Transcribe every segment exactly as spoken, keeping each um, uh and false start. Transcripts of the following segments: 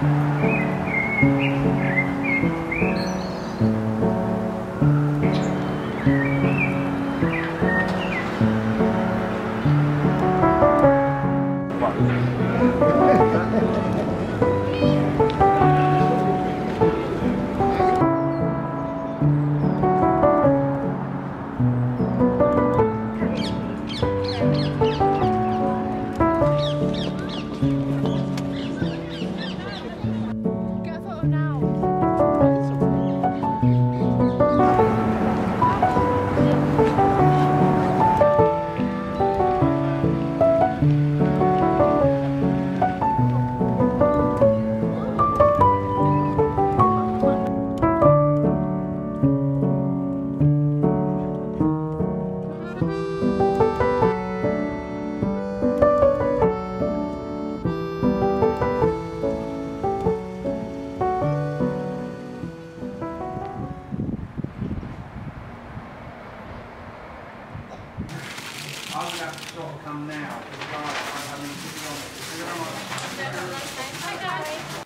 I'm going to have to sort of come now. I mean, to be honest, if you're on Hi guys.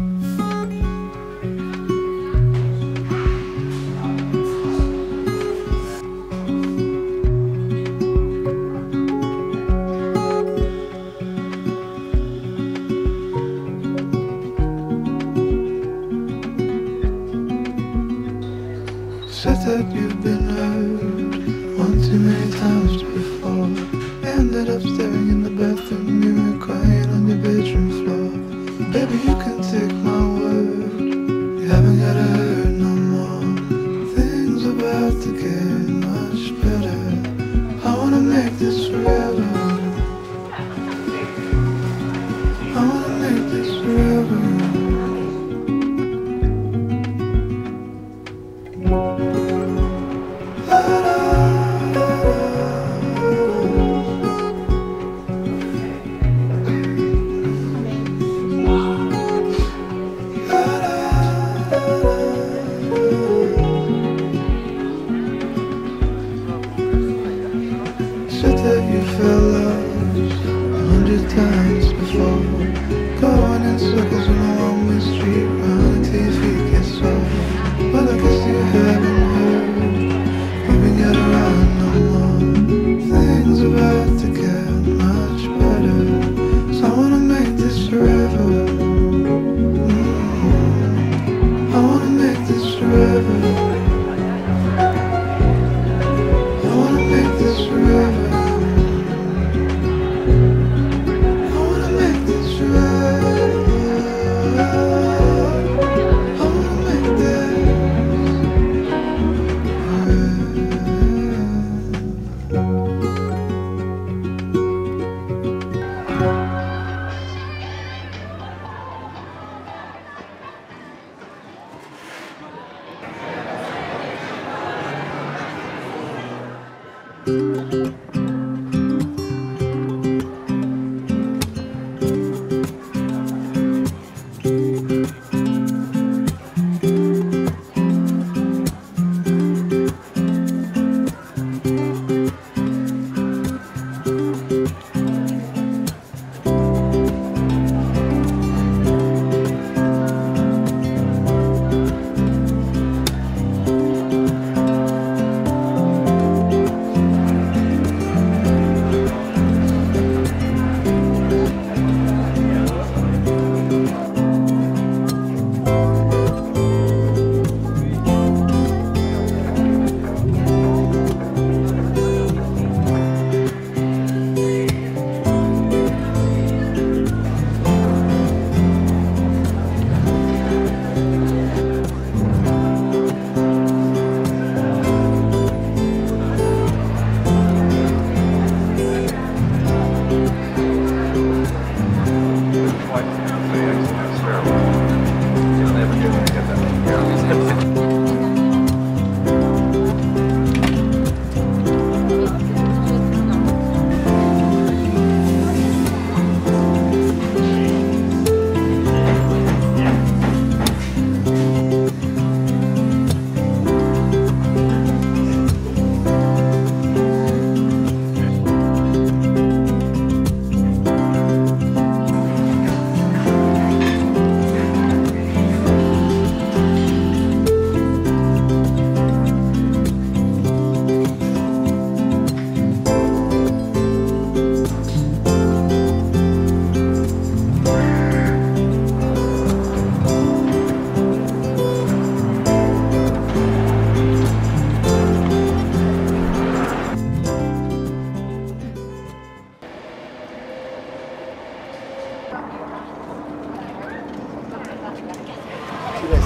Said that you've been hurt one too many times before. Ended up staring in the bathroom mirror, crying on your bedroom floor. Baby, you can take my word, you haven't gotta hurt no more. Things about to get much better. I wanna make this forever. I wanna make this forever. Said that you felt lost a hundred times before, going in circles on a one-way street, running till your feet get sore. Well, I guess you haven't heard, you ain't got around no more. Things about to get much better, so I wanna make this forever. mm-hmm. I wanna make this forever. I wanna make this forever.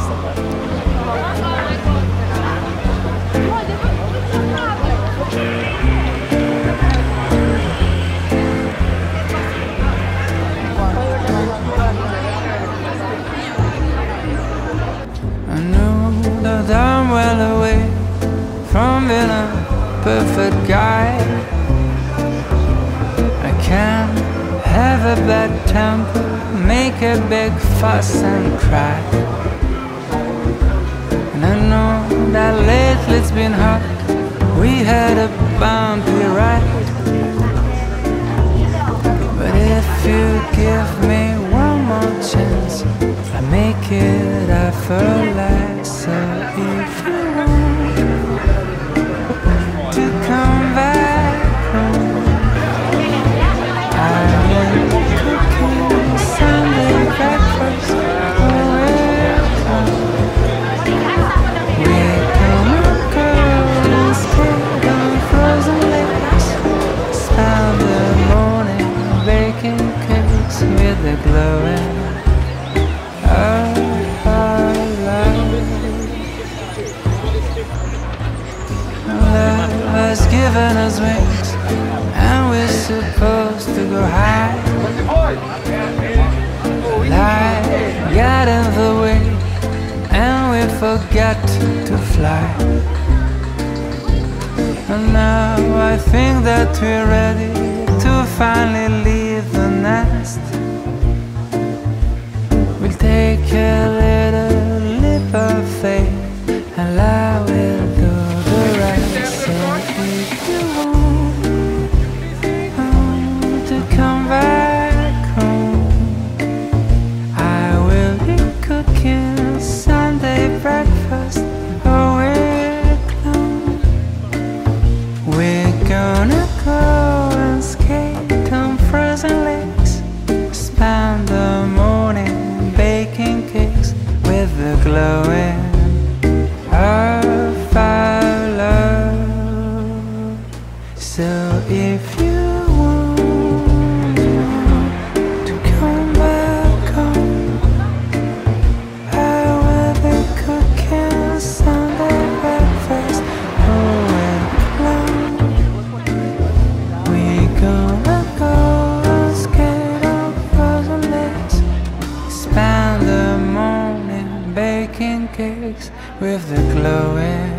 I know that I'm well away from being a perfect guy. I can have a bad temper, make a big fuss and cry. And I know that lately it's been hard. We had a bumpy ride. But if you give me one more chance, I make it effortless. So if you want to come back home, I will cook you Sunday breakfast. We're gonna go and skate on frozen lakes, spend the morning baking cakes with the glowing of our love. Love has given us wings, and we're supposed to go high. Life got in the way, and we forgot to fly. And now I think that we're ready to finally leave the nest. We'll take a little leap of faith, and I will do the rest. So if you want to come back home, I will be cooking Sunday breakfast all week long. We're gonna go and skate on frozen lakes, spend the morning baking cakes with the glowing of our love. So if you want to come back home, I will be cooking Sunday breakfast all week long. We're gonna go and skate on frozen lakes, spend the morning baking cakes with the glowing